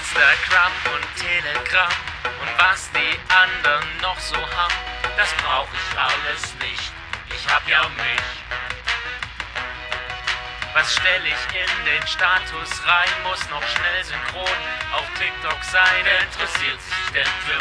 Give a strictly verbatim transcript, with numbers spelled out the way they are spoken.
Instagram und Telegram und was die anderen noch so haben, das brauch ich alles nicht, ich hab ja mich. Was stell ich in den Status rein, muss noch schnell synchron auf TikTok sein. Wer interessiert sich denn für